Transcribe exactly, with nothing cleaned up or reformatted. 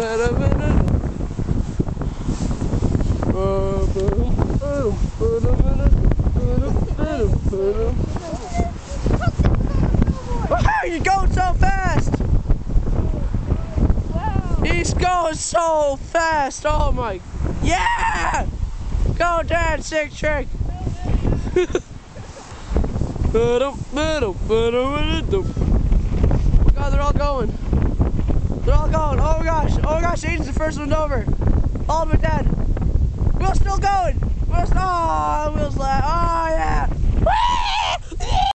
You're going so fast! Wow. He's going so fast! Oh my! Yeah! Go, Dad! Sick trick! Oh God, they're all going! They're all going! Oh my gosh! Oh my gosh! Aiden's the first one over! Hold him, Dad! Will's still going! Will's, oh, Will's last! Oh yeah!